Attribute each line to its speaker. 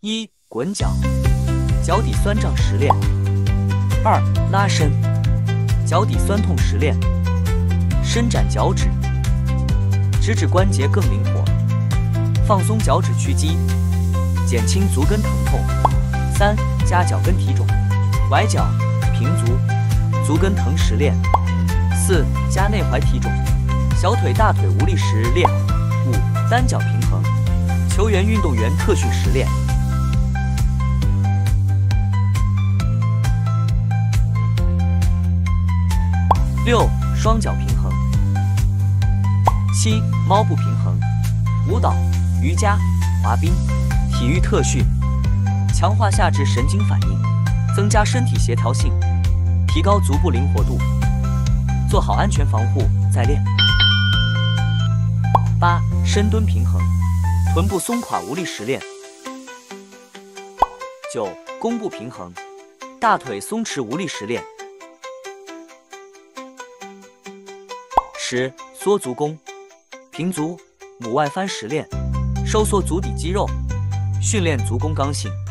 Speaker 1: 1. 滚脚，脚底酸胀时练。2. 拉伸，脚底酸痛时练。伸展脚趾，直指关节更灵活，放松脚趾屈肌，减轻足跟疼痛。3. 加脚跟提踵，崴脚、平足，足跟疼时练。4. 加内踝提踵，小腿大腿无力时练。5. 单脚平衡，球员运动员特训时练。6. 双脚平衡。7. 猫步平衡，舞蹈、瑜伽、滑冰，体育特训，强化下肢神经反应，增加身体协调性，提高足部灵活度，做好安全防护再练。8. 深蹲平衡，臀部松垮无力时练。9. 弓步平衡，大腿松弛无力时练。10. 缩足弓，平足、母外翻时练，收缩足底肌肉，训练足弓刚性。